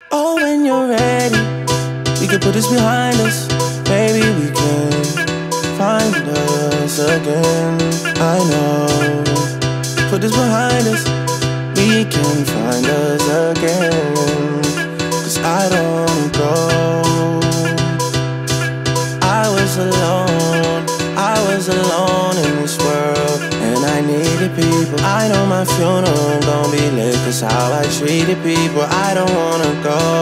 Oh, when you're ready, we can put this behind us. Maybe we can find us again. I know, put this behind us, we can find us again. 'Cause I don't go. I was alone in this world, and I needed people. I know my funeral gon' be lit, 'cause how I treated people. I don't wanna go.